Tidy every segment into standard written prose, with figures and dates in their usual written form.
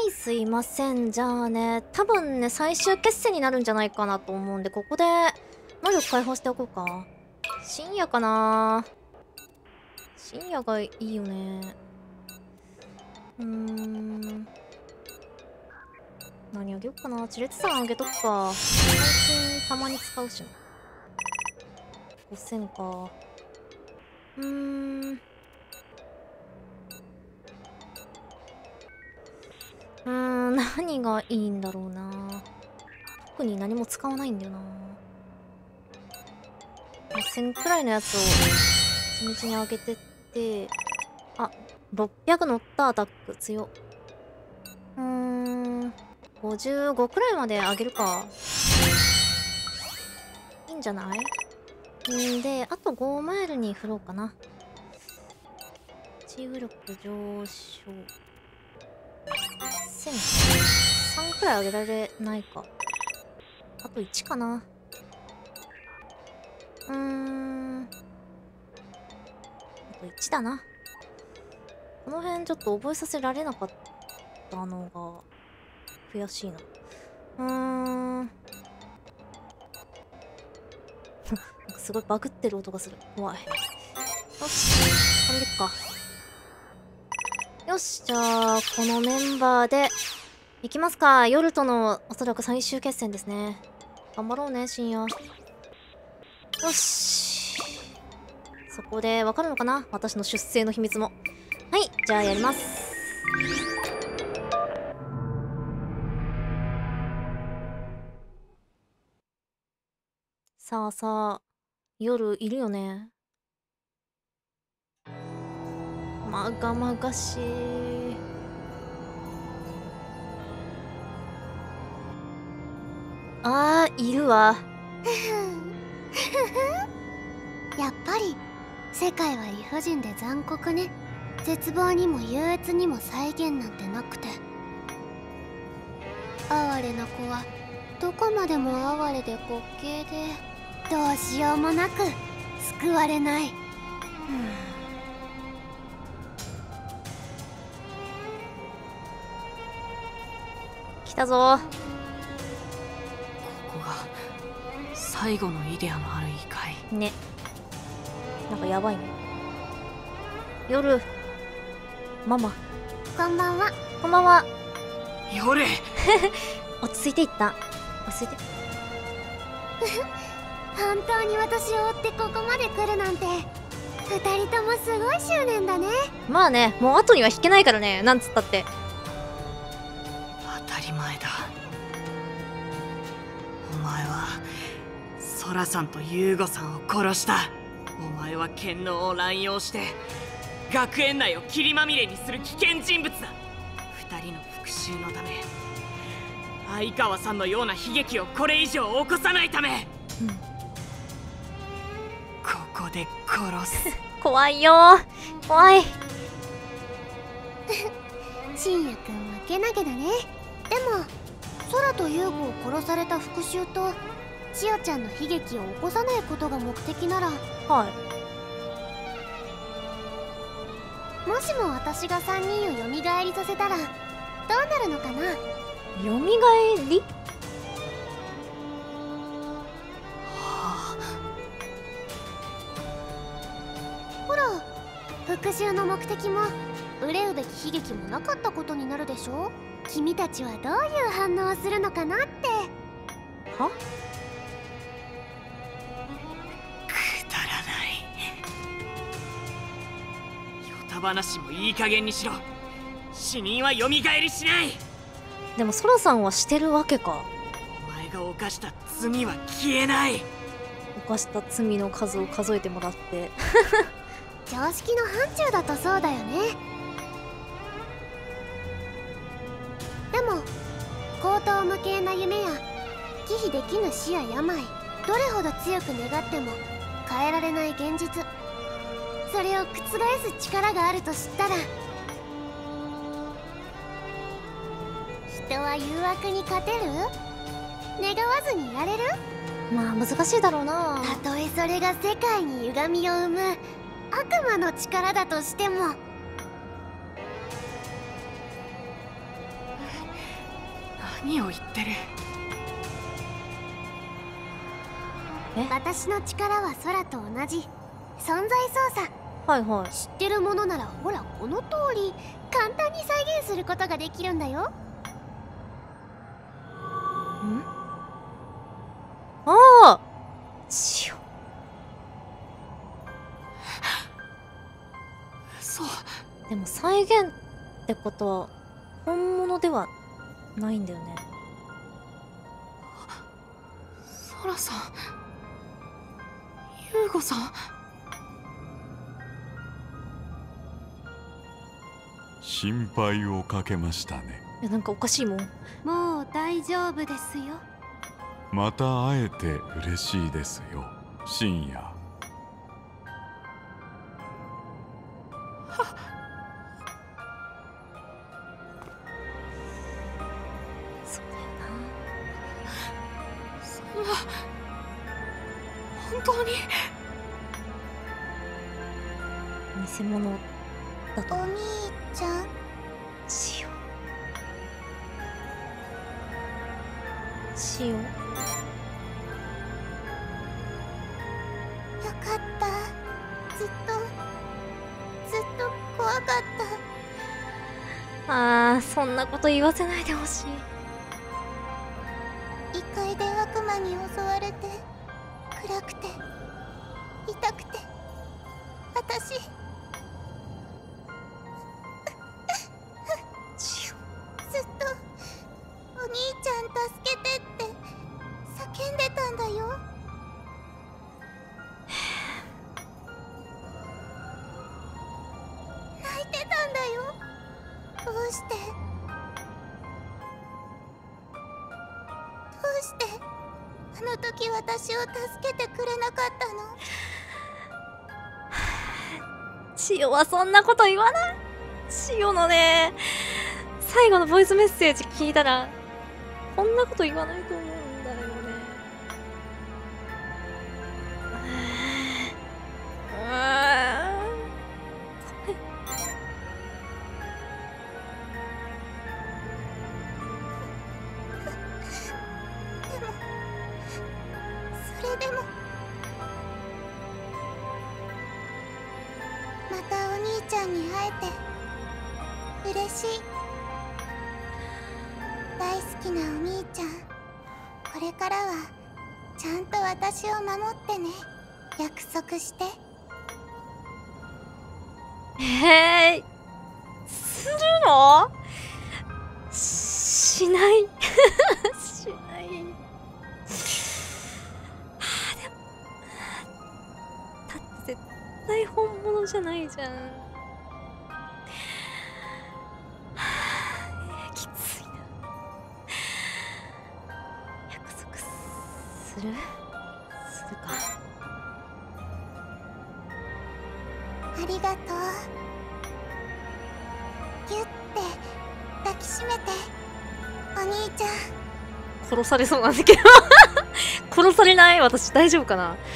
い、すいません。じゃあね、多分ね、最終決戦になるんじゃないかなと思うんで、ここで能力解放しておこうか。深夜かな。深夜がいいよね。何あげようかな。地列さんあげとくか。最近たまに使うしな。5000か。何がいいんだろうな。特に何も使わないんだよな。1000くらいのやつを地道に上げてって、あ、600乗ったアタック強っ。55くらいまで上げるか。いいんじゃない？で、あと5マイルに振ろうかな。チーム力上昇。1000、3くらい上げられないか。あと1かな。あと1だな。この辺ちょっと覚えさせられなかったのが悔しいな。なんかすごいバグってる音がする。怖い。よし、これでいっか。よし、じゃあこのメンバーでいきますか。夜とのおそらく最終決戦ですね。頑張ろうね、深夜。よし。そこでわかるのかな、私の出生の秘密も。はい、じゃあやります。さあさあ、夜いるよね。まがまがしい。あー、いるわ。 やっぱり世界は理不尽で残酷ね。絶望にも優越にも再現なんてなくて、哀れな子はどこまでも哀れで滑稽でどうしようもなく救われない。 来たぞ。 ここが最後のイデアのある異界ね。なんかやばいね。夜。ママ。 こんばんは。 こんばんは。 夜落ち着いていった。落ち着いて。 本当に私を追ってここまで来るなんて、二人ともすごい執念だね。 まあね、もう後には引けないからね、なんつったって。 当たり前だ。お前はソラさんとユーゴさんを殺した。お前は権能を乱用して学園内を霧まみれにする危険人物だ。二人の復讐のため、相川さんのような悲劇をこれ以上起こさないため、ここで殺す。 怖いよー。怖い。 信也くん負けなげだね。でも空と優吾を殺された復讐と千代ちゃんの悲劇を起こさないことが目的なら、 はもしも私が3人を蘇りさせたらどうなるのかな。 い。よみがえり？ ほら、復讐の目的も憂うべき悲劇もなかったことになるでしょ。君たちはどういう反応をするのかなって。 は？ くだらない。ヨタ話もいい加減にしろ。死人は蘇りしない。 でもソラさんはしてるわけか。 お前が犯した罪は消えない。 犯した罪の数を数えてもらって。 常識の範疇だとそうだよね。でも荒唐無稽な夢や忌避できぬ死や病、どれほど強く願っても変えられない現実、それを覆す力があると知ったら、人は誘惑に勝てる？願わずにいられる？ まあ難しいだろうな。 たとえそれが世界に歪みを生む悪魔の力だとしても。 何を言ってる。 私の力は空と同じ存在操作。 はいはい。 知ってるものならほらこの通り簡単に再現することができるんだよ。 ああ、塩。 そう。 でも再現ってことは本物ではないんだよね。 ソラさん、ユウゴさん。 心配をかけましたね。 いや、なんかおかしいもん。 もう大丈夫ですよ。 また会えて嬉しいですよ、深夜。 そうだよそんな、本当に。 な。偽物だと。 お兄ちゃん、 塩。 よかった。ずっと怖かった。 ああ、そんなこと言わせないでほしい。 異界で悪魔に襲われて暗くて痛くて私ずっとお兄ちゃん助けてって叫んでたんだよ。泣いてたんだよ。どうしてあの時私を助けてくれなかったの？ 塩はそんなこと言わない。塩のね、最後のボイスメッセージ聞いたらこんなこと言わないと思うんだよね。 それでもまたお兄ちゃんに会えて嬉しい。大好きなお兄ちゃん、これからはちゃんと私を守ってね。約束して。 するの？しないしない。でもだって絶対本物じゃないじゃん。きついな。約束するか。 ありがとう。ギュッて抱きしめて、お兄ちゃん。 殺されそうなんだけど殺されない？私大丈夫かな。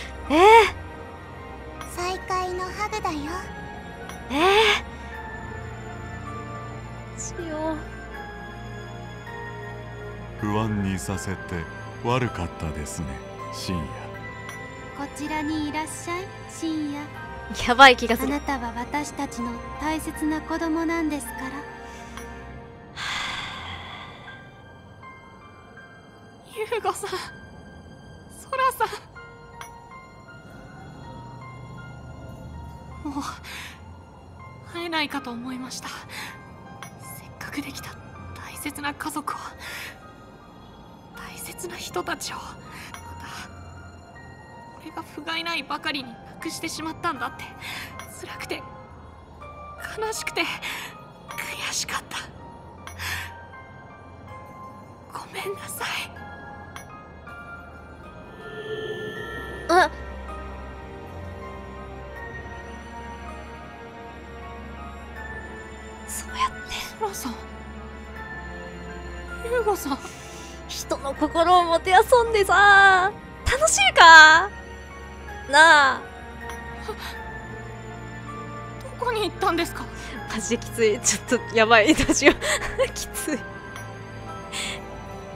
再会のハグだよ。 しよう。 不安にさせて悪かったですね、深夜。 こちらにいらっしゃい、深夜。 やばい気がする。 あなたは私たちの大切な子供なんですから。 ユウゴさん、ソラさん。もう会えないかと思いました。せっかくできた大切な家族を、大切な人たちを、また俺が不甲斐ないばかりになくしてしまったんだって、辛くて悲しくて悔しかった。ごめんなさい。 そうやってソラさん、ユウゴさん。 人の心をもてあそんでさ、楽しいかなあ。 どこに行ったんですか？ マジできつい。ちょっとやばい。どうしようきつい。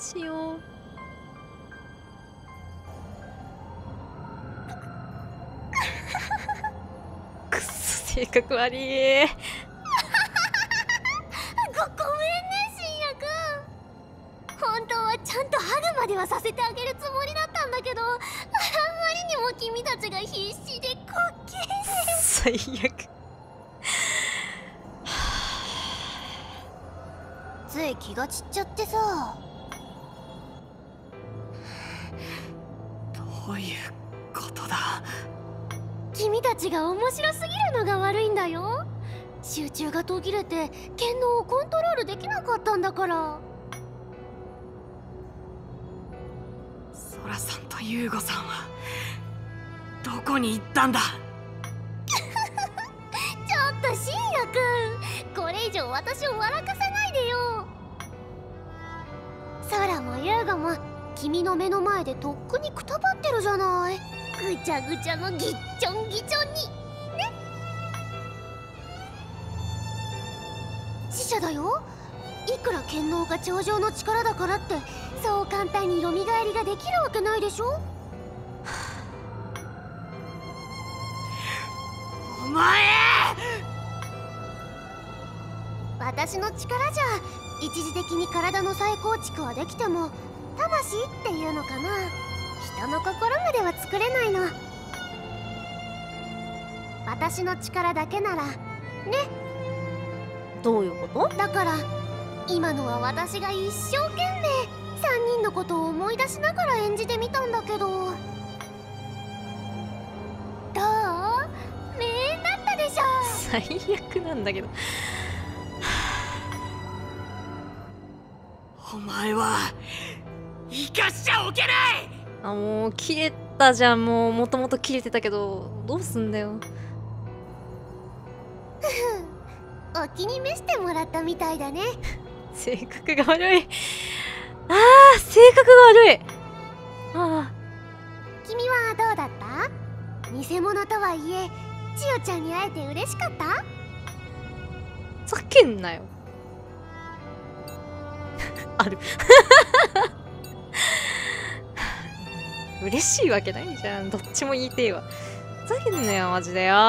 千代。くっそ性格悪い。 ごめんね、信也くん。本当はちゃんとハグまではさせてあげるつもりだったんだけど、あまりにも君たちが必死でこっけ最悪。 つい気が散っちゃってさ。 どういうことだ。 君たちが面白すぎるのが悪いんだよ。集中が途切れて剣能をコントロールできなかったんだから。 ソラさんとユーゴさんはどこに行ったんだ。 ちょっと信也くん、これ以上私を笑かさないでよ。ソラもユーゴも君の目の前でとっくにくたばってるじゃない。ぐちゃぐちゃのぎっちょんぎちょんにね。死者だよ。いくら剣能が頂上の力だからってそう簡単に蘇りができるわけないでしょ。 お前！ 私の力じゃ一時的に体の再構築はできても魂っていうのかな、人の心までは作れないの。私の力だけならね。 どういうこと？ だから今のは私が一生懸命3人のことを思い出しながら演じてみたんだけど、どう？名演だったでしょ。 最悪なんだけど。 お前は生かしちゃおけない。 あ、もう切れたじゃん。もともと切れてたけどどうすんだよ。 お気に召してもらったみたいだね。 性格が悪い。ああ、性格が悪い。ああ、 君はどうだった？偽物とはいえ千代ちゃんに会えて嬉しかった？ ふざけんなよ。ある。嬉しいわけないじゃん。どっちも言いてえわ。ふざけんなよマジでよ。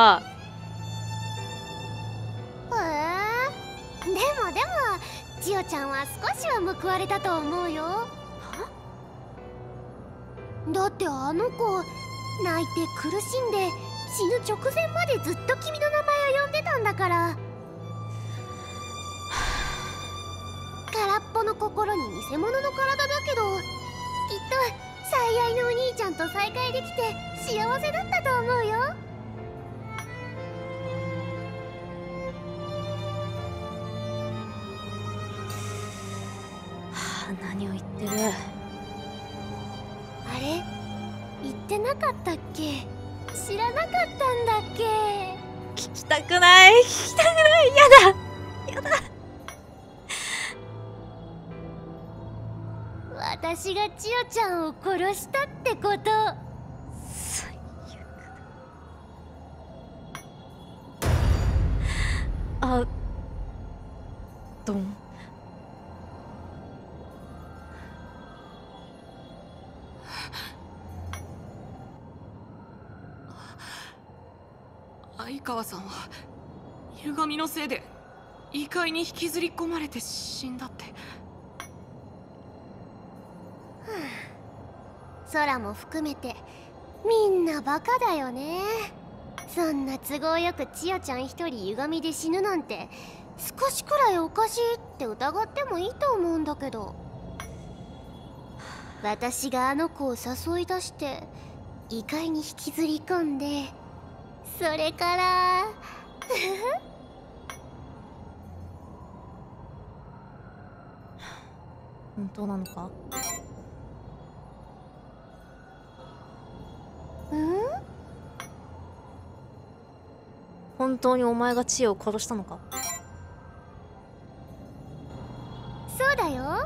でも千代ちゃんは少しは報われたと思うよ。だってあの子泣いて苦しんで死ぬ直前までずっと君の名前を呼んでたんだから。空っぽの心に偽物の体だけどきっと最愛のお兄ちゃんと再会できて幸せだったと思うよ。 何を言ってる。 あれ言ってなかったっけ？知らなかったんだっけ？ 聞きたくない、聞きたくない。やだやだ。 私が千代ちゃんを殺したってこと。 最悪だ。あ、ドン。 相川さんは歪みのせいで異界に引きずり込まれて死んだって。 空も含めてみんなバカだよね。そんな都合よく千代ちゃん一人歪みで死ぬなんて少しくらいおかしいって疑ってもいいと思うんだけど。私があの子を誘い出して異界に引きずり込んでそれから本当なのか？本当にお前が千代を殺したのか？ そうだよ。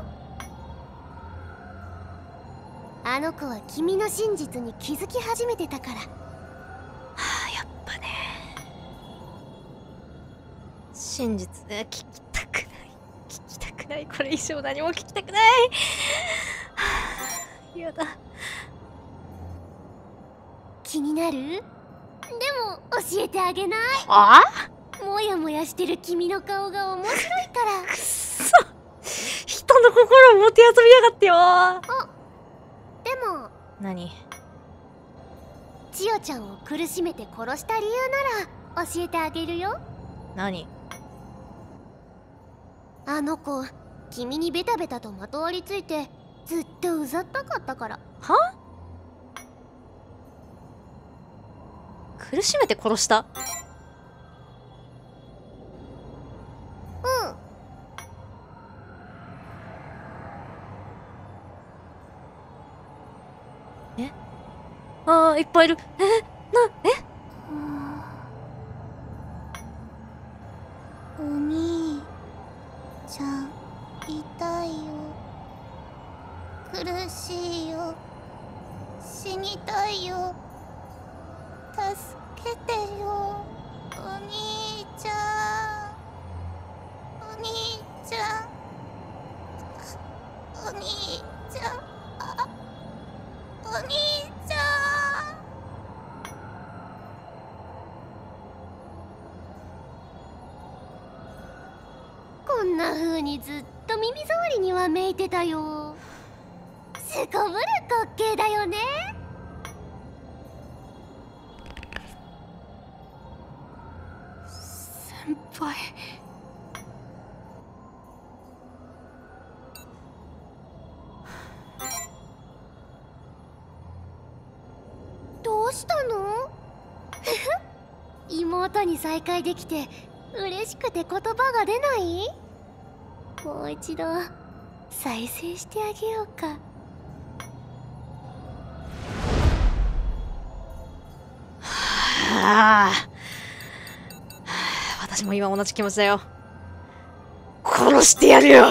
あの子は君の真実に気づき始めてたから。 はあ、やっぱね。真実聞きたくない。聞きたくない。これ以上何も聞きたくない。 た。 気になる？でも教えてあげない。 あもやもやしてる君の顔が面白いから。 くっそ、人の心をもてあそびやがってよ。 でも何？ 千代ちゃんを苦しめて殺した理由なら教えてあげるよ。 何？ あの子、君にベタベタとまとわりついてずっとうざったかったから。 は？苦しめて殺した？ うん。 ああ、いっぱいいる。 お兄ちゃん痛いよ、苦しいよ、死にたいよ、助けてよ、お兄ちゃん、お兄ちゃん、お兄ちゃん、お兄ちゃん。こんな風にずっと耳障りにはめいてたよ。すこぶる滑稽だよね。 先輩。 どうしたの？妹に再会できて嬉しくて言葉が出ない？もう一度再生してあげようか。 はあ、私も今同じ気持ちだよ。殺してやるよ。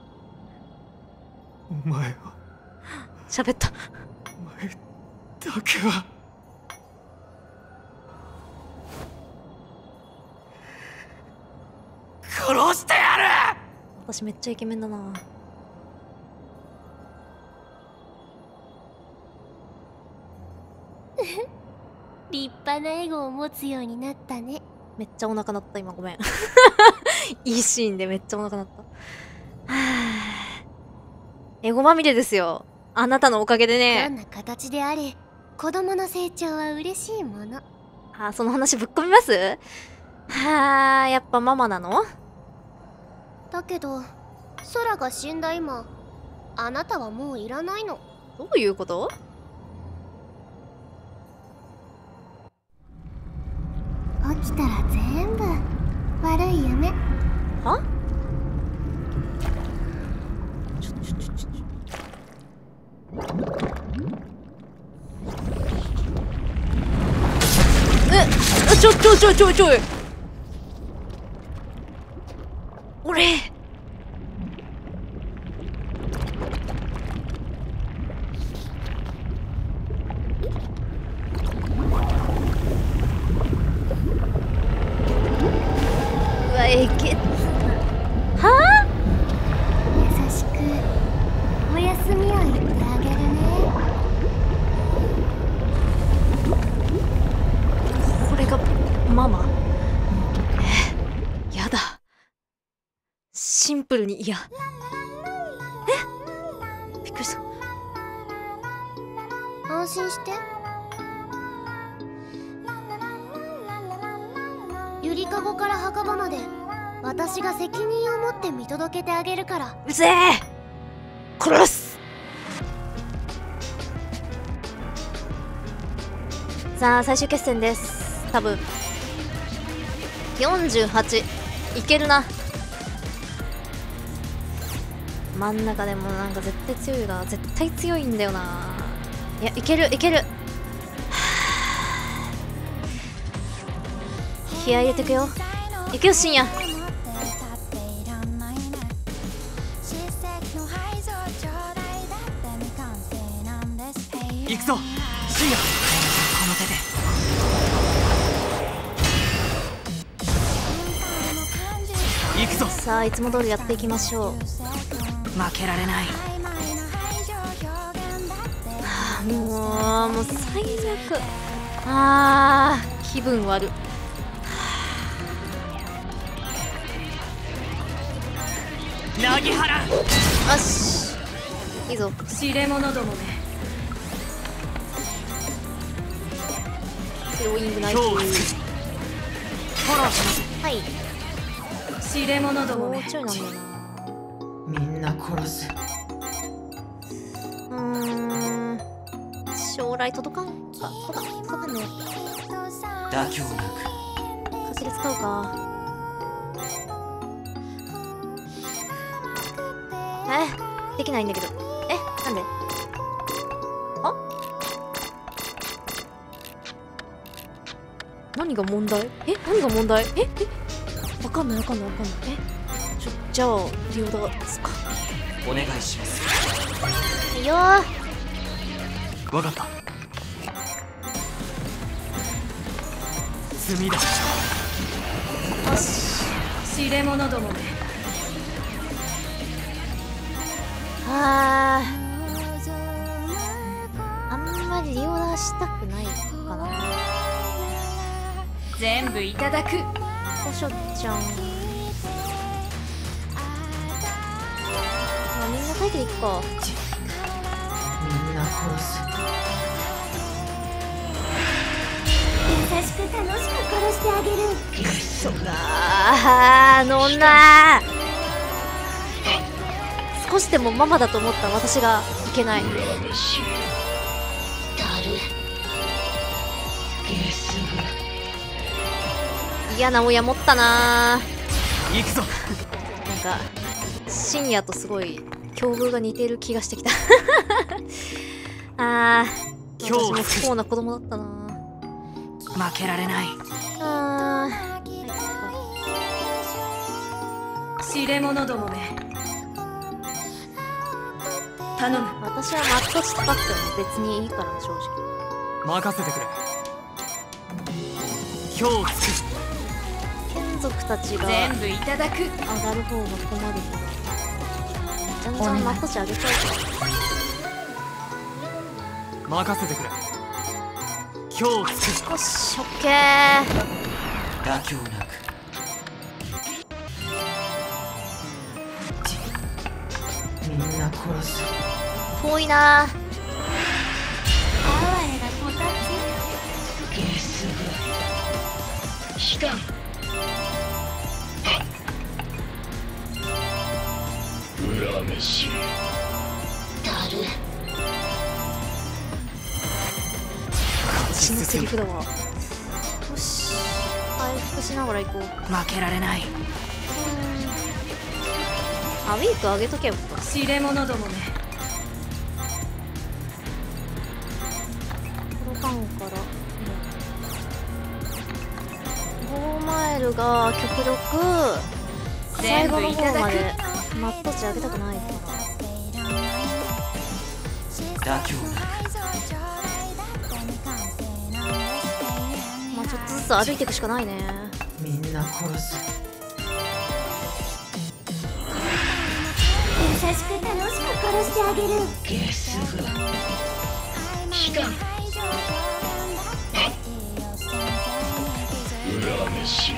お前は、 喋った。 お前だけは。 殺してやる。 私めっちゃイケメンだな。 立派なエゴを持つようになったね。 めっちゃお腹鳴った今、ごめん。いいシーンでめっちゃお腹鳴った。はあ、エゴまみれですよ。あなたのおかげでどんね。 な形であれ子供の成長は嬉しいもの。 あ、その話ぶっ込みます？はあ、やっぱママなの？ だけど空が死んだ今、あなたはもういらないの。 どういうこと？ 起きたら全部悪い夢。 は？ちょい俺うわ、えげつはあ？ 優しくおやすみを言ってあげるね。 これがママ？やだ、シンプルに嫌。びっくりした。 安心して。ゆりかごから墓場まで私が責任を持って見届けてあげるから。 うぜえ、殺す。さあ最終決戦です。多分48いけるな。真ん中でもなんか絶対強いが、絶対強いんだよな。いや、いけるいける。気合い入れてくよ。いくよ深夜。 行くぞ深夜。この手で行くぞ。 さあいつも通りやっていきましょう。 負けられない。 もう最悪。気分悪。 なぎ払う。 よし、いいぞ。 知れ者どもめ。 スローイングナイス。 今日はフォローします。 はい。 知れ者どもめ。 もうちょいなんだよな。 みんな殺す。 将来届かんか。届かんね。 妥協なくかじり使うか。できないんだけど。なんで？何が問題？何が問題？わかんない。じゃあリオダですか。 お願いします。 いいよー。 わかった。罪だ。 よし。 知れ者どもめ。 あんまりリオダしたくないかな。 全部いただく。 おしょちゃん。みんな書いていくか。 みんな殺す。 優しく楽しく殺してあげる。 そっかー、飲んだー。少しでもママだと思った私がいけない。嫌な親持ったなー。 行くぞ。 なんか深夜とすごい境遇が似てる気がしてきた。私も不幸な子供だったな。 負けられない。知れ者どもめ。頼む。 私はマットチ高くても別にいいからな、正直。 任せてくれ。今日つく。 眷属たちが全部いただく。 上がる方が困るからじゃんじゃんマットチ上げちゃうか。 任せてくれ。今日つく。 よし、オッケー。 妥協なくみんな殺す。 遠いなー。 哀れな子たち。 ゲスがしかも恨めしだる。 死ぬセリフだわ。よし、回復しながら行こう。 負けられない。 ウィーク上げとけよ。 知れ者どもめ。 届かんからゴーマイルが極力最後の方までマット値上げたくないから。 妥協なくちょっとずつ歩いていくしかないね。 みんな殺す。 優しく楽しく殺してあげる。 ゲスがしかも恨めし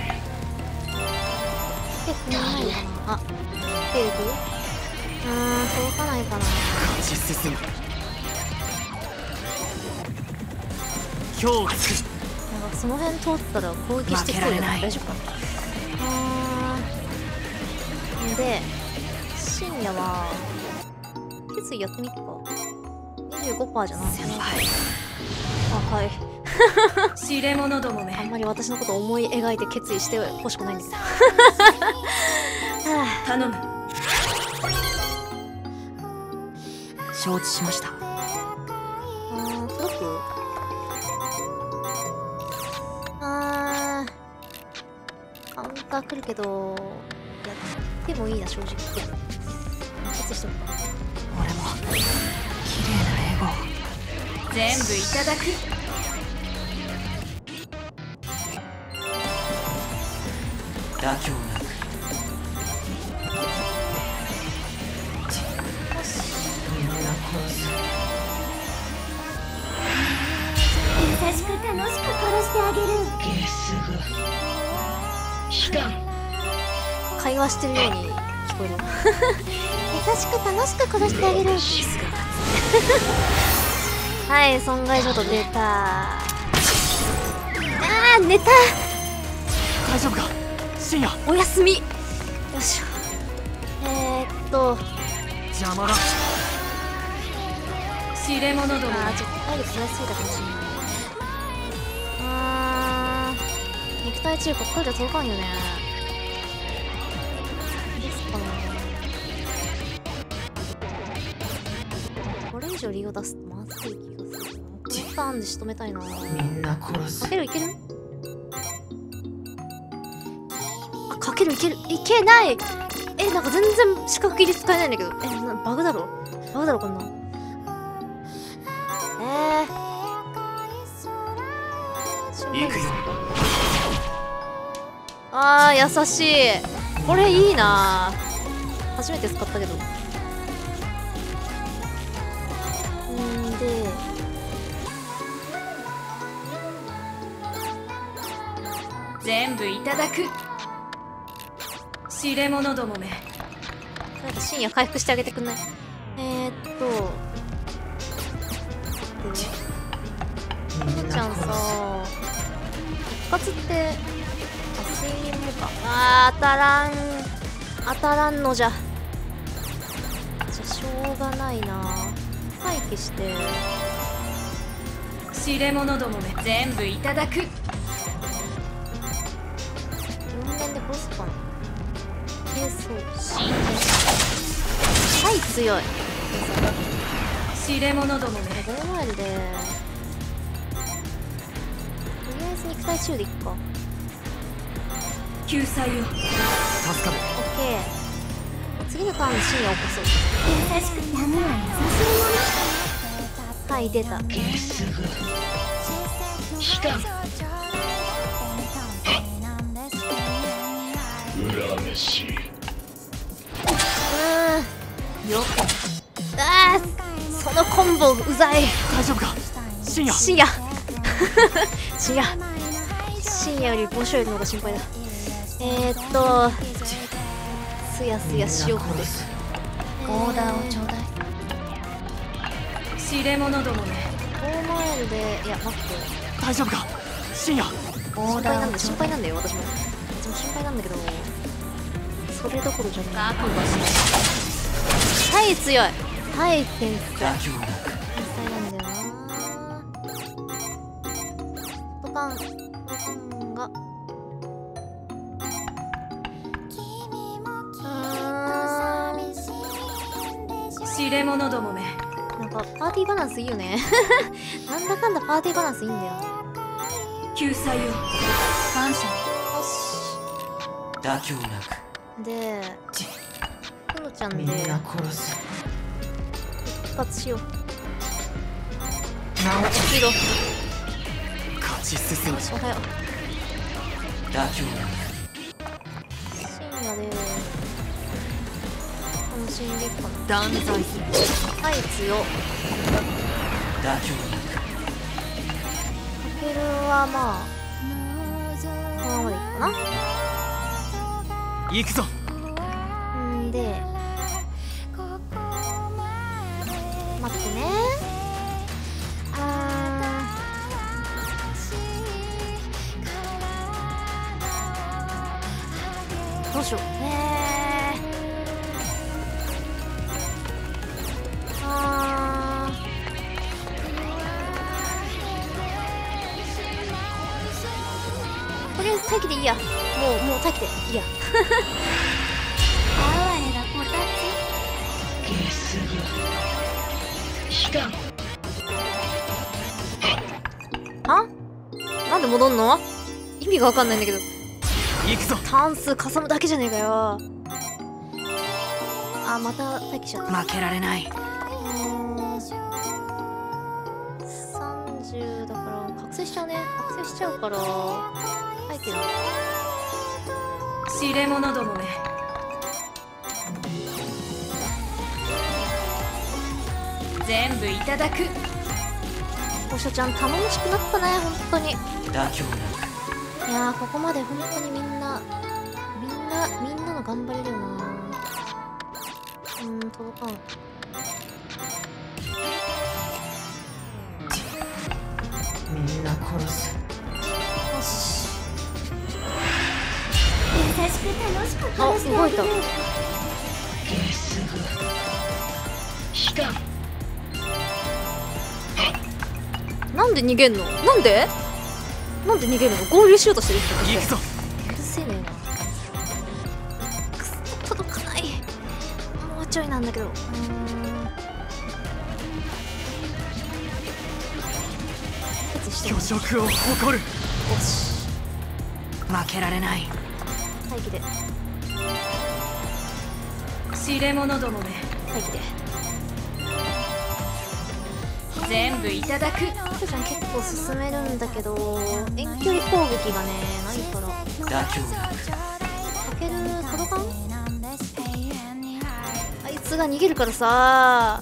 結構ないかな。手いく？届かないかな。 勝ち進む。今日つく。 なんかその辺通ったら攻撃してきそうじゃない？大丈夫かな。で深夜は決意やってみっか。25% じゃない。 先輩。 はい。 知れ者どもめ。 あんまり私のこと思い描いて決意してほしくないんだけど。 頼む。承知しました。 届く？カウンター来るけどやってもいいな、正直。決意しとくか。 俺も綺麗な英語全部いただく。妥協なくみんな殺す。 してあげる。 会話してるように聞こえる。優しく楽しく殺してあげる。はい、損害ショット出た。あー、寝た。 大丈夫か深夜。 おやすみ。よいしょ。 邪魔だ。 知れ者ども。 ちょっと体力増やしすぎたかもしれない。肉体中こっからじゃ届かんよね。ですかね。これ以上利を出すとまずい気がするな。このターンで仕留めたいな。 みんな殺す。 かけるいける？あ、かけるいける。いけない。なんか全然四角切り使えないんだけど。バグだろこんな。 行くよ。 あー、優しい。これいいな。初めて使ったけど。で全部いただく。知れ者どもめ。 なんか深夜回復してあげてくんない？みのちゃんさ、復活って、睡眠もか。当たらんのじゃ。じゃ、しょうがないな。待機して。 知れ者どもめ。全部いただく。 4連で殺すかな。はい、強い。 知れ者どもめ。 ゴーマイルでとりあえず肉体中でいっか。 救済を。 助かる。 オッケー。次のターンで深夜起こそう。 優しくて闇は優しいはい、出た。よっ。そのコンボうざい。 大丈夫か深夜。 深夜より墓所よりの方が心配だ。すやすやしようこです。 オーダーをちょうだい。 知れ者どもめ。 ゴーマイルで、いや、待って。 大丈夫か深夜。 心配なんだよ、私も心配なんだけど、それどころじゃない。 覚悟しはい、強い。はい、天才。 妥協なく。 天才なんだよな。ボタンが知れ者どもめ。 なんかパーティーバランスいいよね。なんだかんだパーティーバランスいいんだよ。 救済を。 感謝。 妥協なく。 で、クロちゃんでみんな殺す。 復活しよう。 直起きろ。 勝ち進む。 おはよう。 妥協なく。 深夜で楽しんでいくかな。 断罪する。 はい、強っ。 妥協なく。 かけるはまあこのままでいいかな。 行くぞ。 んで待ってね。どうしよう。とりあえず待機でいいや。もう待機でいいや。 哀れな子たは？なんで戻んの？意味がわかんないんだけど。 行くぞ。 ターン数かさむだけじゃねえかよ。あ、また待機しちゃった。 負けられない。 30だから覚醒しちゃうね。覚醒しちゃうから待機だ。 知れ者どもめ。全部いただく。 おしょちゃん頼もしくなったね、本当に。い妥協なくやー、ここまで本当にみんなの頑張りだよな。届かん。 みんな殺す。 よし。 優しく楽しくあ、 殺してあ動いた。 げる。 なんで逃げんの？なんで逃げるの？合流しようとしてる人たち。 行くぞ。 うるせえねえな。くそ、届かない。もうちょいなんだけど。 巨食を誇る。 よし。 負けられない。 待機で。 知れ者どもめ、 待機で。 全部いただく。 ひとちゃん結構進めるんだけど、遠距離攻撃がね、ないから。 妥協なくかける、届かん？あいつが逃げるからさ。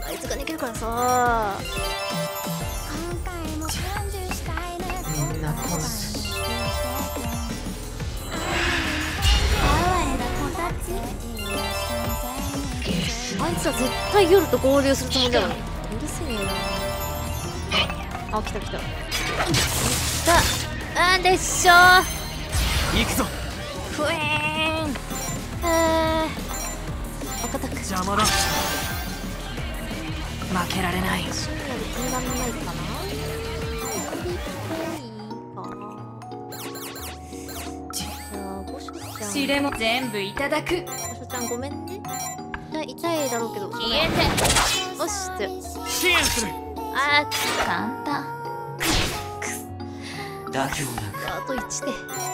みんな殺す。 あいつは絶対夜と合流するつもりだろ。うるせえな。あ、来た。あ、でっしょー。 行くぞ。 ふえーん。赤タク。 邪魔だ。負けられない。 深夜で気にならないかな。じゃあ、ごしょちゃん。 知れも全部いただく。 ごしょちゃんごめんね。痛いだろうけど。 消えて。 よしって。 支援する。 あー、簡単。 妥協なくあと1で。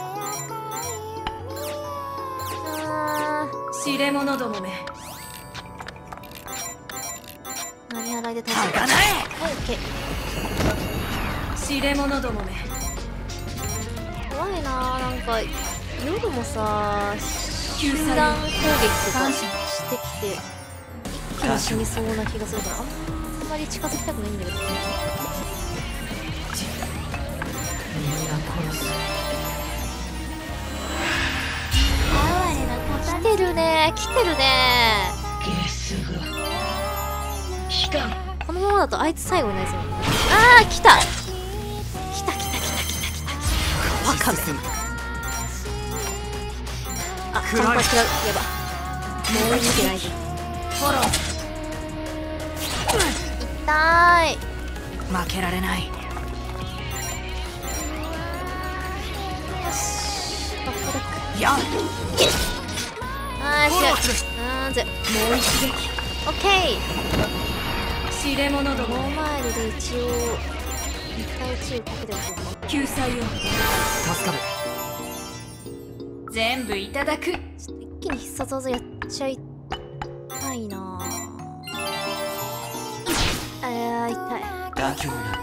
知れ者どもめ、 何払いで倒はすかない。 オッケー。 知れ者どもめ、 怖いなー。なんか夜もさ、 救済集団攻撃とか感謝してきて一気に死にそうな気がするから、あんまり近づきたくないんだけど。 みんな殺す。 来てるね。このままだとあいつ最後になりそう。あー、来た。わかめ。あ、ちゃんと嫌う。やば。もう見てないぞ。 フォロー。 痛い。 負けられない。 よし。バックダック。 やあー、 フォローしする。 もう一撃。オッケー。 知れ者どもノーめ、 マイルで一応1対1かけておこうか。 救済を助かる。 全部いただく。 ちょっと一気に必殺技やっちゃいたいなあ。痛い。 妥協なく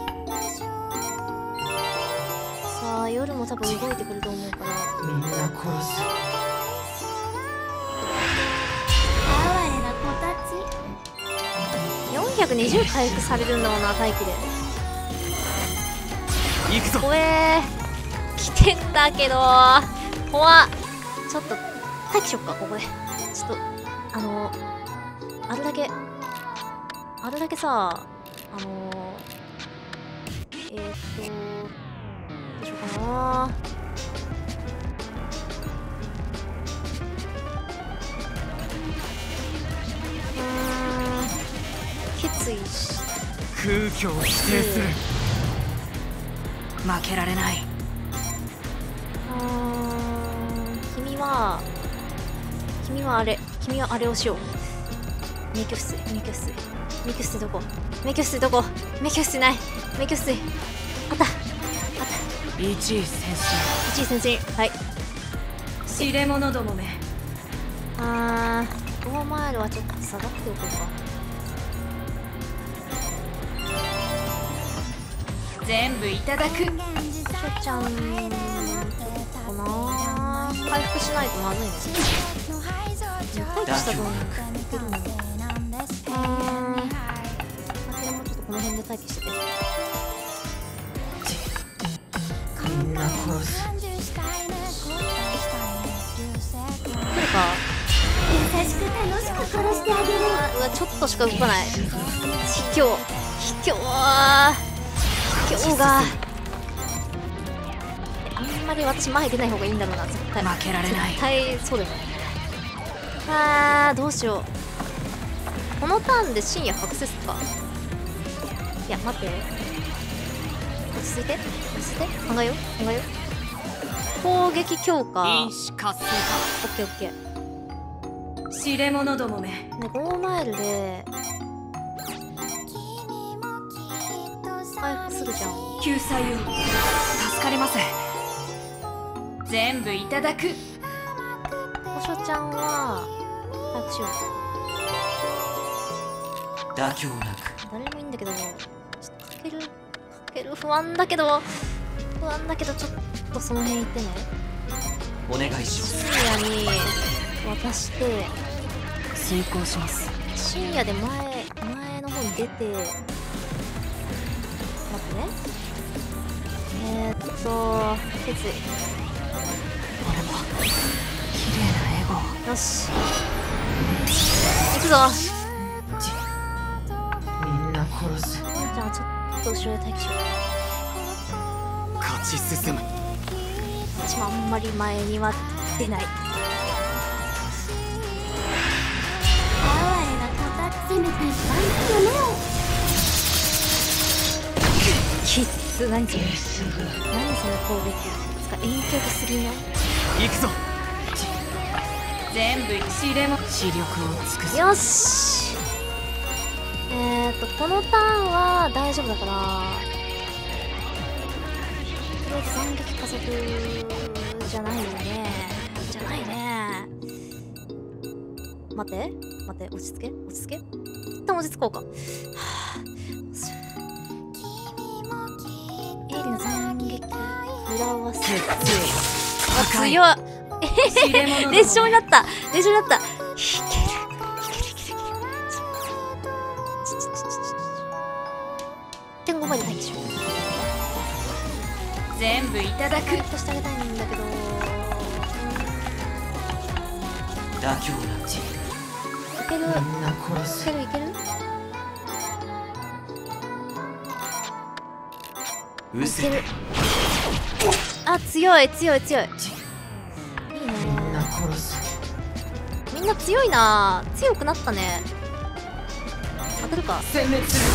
さあ、夜も多分動いてくると思うから。 みんな殺す。 420回復されるんだもんな、待機で。 行くぞ。 怖えー。来てんだけど怖っ。ちょっと待機しよっか、ここで。ちょっとあれだけさ、どうしようかな。決意し空虚を否定する。負けられない。 君はあれをしよう。免許室どこ？免許室ない。免許室あった。 一位先一位先生。はい。 知れ者どもめ、 5マイルはちょっと下がっておこうか。 全部いただく。 しょちゃん、ちょっとなー。回復しないとまずいね。回復した分いけるのに。これもちょっとこの辺で待機してて。 みんな殺す。 来るか。 優しく楽しく殺してあげる。 うわ、ちょっとしか動かない。卑怯があんまり私前出ない方がいいんだろうな。絶対負けられない。 絶対そうだよね。どうしよう。このターンで深夜隠せっすか。いや待って、落ち着いて考えよう。攻撃強化。 因子活性オッケーオッケー。 知れ者どもめ。 ね、5マイルで回復するじゃん。 救済を化助かります。 全部いただく。 おしょちゃんは回復しよう。 妥協なく。 誰もいいんだけど、ちょっとかける不安だけどちょっとその辺行ってね。 お願いします。 深夜に渡して遂行します。 深夜で前の方に出て、待ってね。決意。 俺も綺麗なエゴ。 よし行くぞ。 みんな殺す。 じゃあちょっと後ろで待機しよう。 勝ち進む。 私もあんまり前には出ない。 せめて一般の目を。 きっつ。何それ攻撃。つか遠距離すぎない？ 行くぞ。 全部知れも。 視力を尽くす。 よし。このターンは大丈夫だから、とりあえず斬撃加速じゃないよね。待って落ち着け。一旦落ち着こうか。エリの斬撃裏合わせ。強い。 知れ者どもめ。 列車になった。いける。1.5まで待機しよう。 全部いただく。 回復してあげたいんだけど、 妥協なく。 いける。 みんな殺す。 いける。 うせ。 あ、強い。いいね。 みんな殺す。 みんな強いな。強くなったね。当たるか。 殲滅す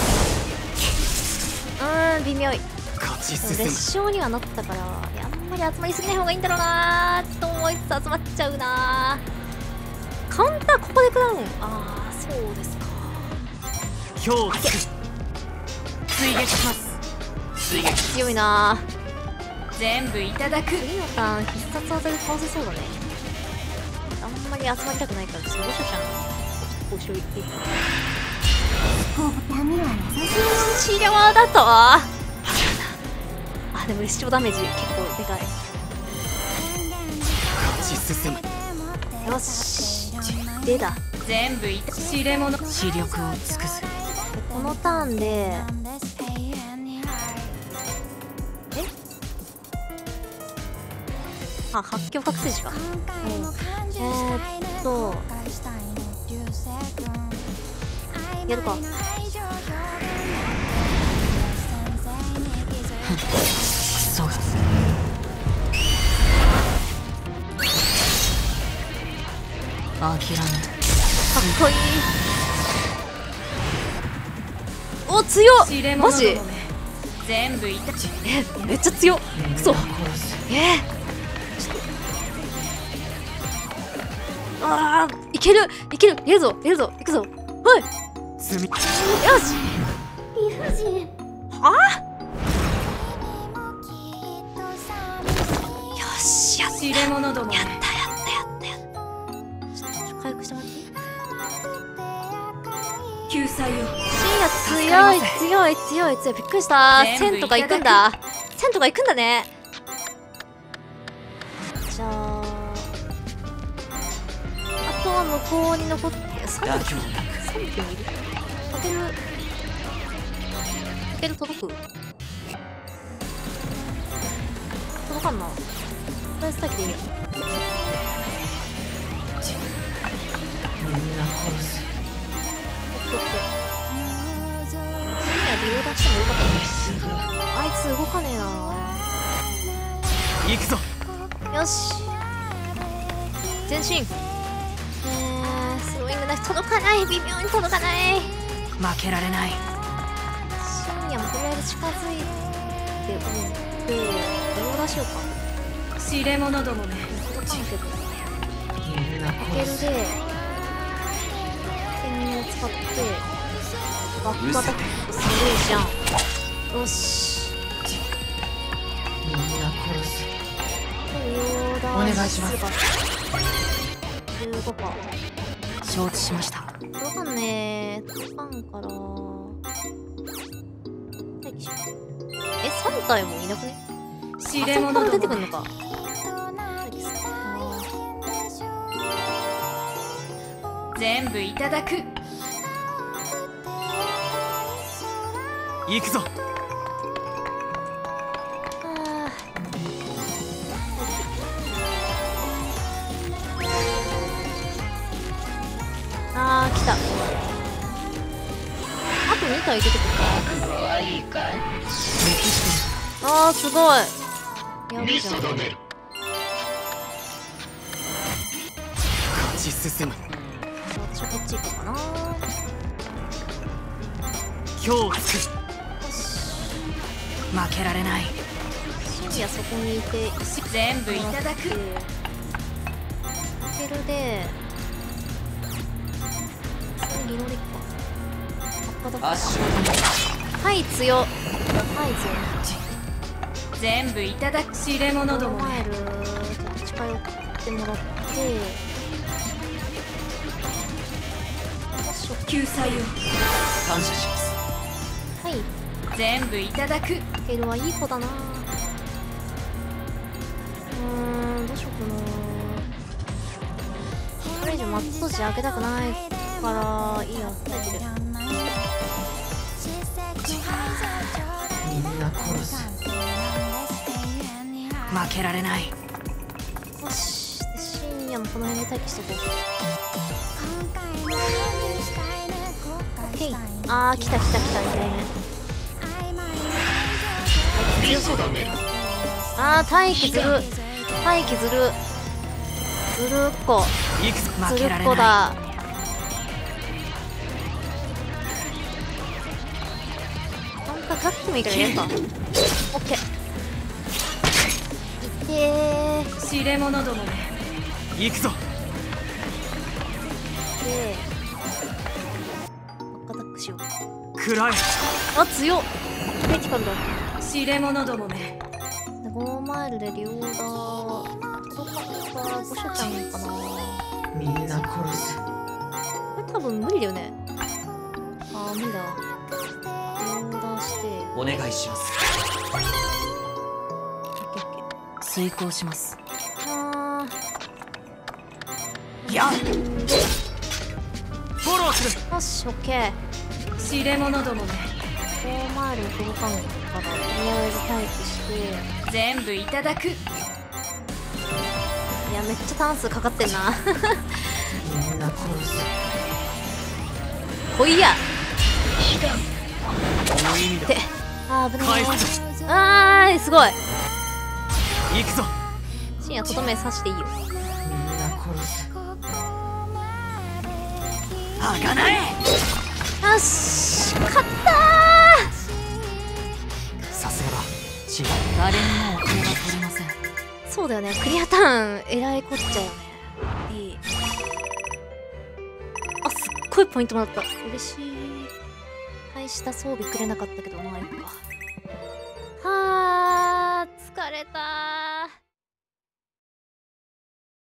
微妙い。 勝ち進む。 列車にはなったから、あんまり集まりすぎない方がいいんだろうなと思いつつ集まっちゃうな。カウンターここで食らうん。そうですか。 今日追撃します。 強いな。 全部いただく。 次のターン必殺技で倒せそうだね。あんまり集まりたくないから、ちょっとゴショちゃん後ろ行っていいかな。 こうダメは優しい。 治療だとでも列車ダメージ結構でかい。 勝ち進む。 よしでだ。 全部いた。知れ者。 視力を尽くす。 このターンで発狂覚醒時か。やるか。 クソが。諦め。 かっこいい。お、強っ。 知れマジ者どもめ。全部いた。 めっちゃ強っ。くそ。いける。やるぞ。行くぞ。はい積み。 よし。 理不尽。 よし、やっ知れ者どもめ。 た。ちょっと回復してもらっていい？ 救済を。 深夜強い。びっくりした。 全部 1000とか行くんだ。ね。じゃああとは向こうに残って3 妥協なく。 分いる。かける。 ける届く？届かんな。とりあえず待機でいいよ。 みんな殺す。 オッケーオッケー。深夜利用出してもよかったね。あいつ動かねえな。 行くぞ。 よし。前進。スローイングなし届かない。微妙に届かない。 負けられない。 深夜もとりあえず近づいておいて、利用出しようか。 知れ者どもめ。 届かんけど。 みんなかける殺す。 で、剣を使って、バックアタックするじゃん。よし。 みんな殺す。 お願いします。 15%。 承知しました。 届かんねー。届かんから。待機しよう。3体もいなくね？ 知れ者あ、そっから出てどもめ。 くんのか。待機する。 全部いただく。 行くぞ。 あー、来た。あと2体出てくるか。あー、すごい。やるじゃん。 勝ち進む。 私はこっち行こうかな。 今日つく。負けられない。 深夜そこにいて、 全部いただく。 かけるで、リロリッカ。はい強。はい全部いただく。知れ者強。 どもめ。 マイル近寄ってもらって、 救済を。 感謝します。 はい。 全部いただく。 ケルはいい子だな。どうしようかな。これ以上マット時開けたくないからいいや。大丈夫。 みんな殺す。 負けられない。 よし。で深夜もこの辺で待機しとこう。オッケー。あー、来た2体目。強そうだね。あー、待機ずる。待機ずる。ずるっこ。 行くぞ。負ずるっけられない。 こだ。なんかガッてもいいからやるか。オッケー。いってー。 知れ者どもめ。 行くぞ。 で、バックアタックしよう。 食らえ。 あ、強っ。クリティカルだ。 知れ者どもめ。 で5マイルで両だ。届かったらゴシャちゃんかな。 みんな殺す。 これ多分無理だよね。あー、無理だわ。両だして。 お願いします。 オッケーオッケー。 遂行します。 あやっ。フォローする。 ー、よし、オッケー。 知れ者どもめ。 5マイル届かんからとりあえず待機して。 全部いただく。 いや、めっちゃターン数かかってんな。 みんな殺す。 来いや。 無意味だ。 って。あー、危ね返すぞ。 え。あー、すごい。 行くぞ。 深夜とどめ刺していいよ。 みんな殺す。 あがない。 よし、勝ったさすがだ。違う。誰にもお金が取れません。 ー。そうだよね、クリアターンえらいこっちゃよね。いい。あ、すっごいポイントもらった。嬉しい。大した装備くれなかったけど、まあいいか。はー、疲れたー。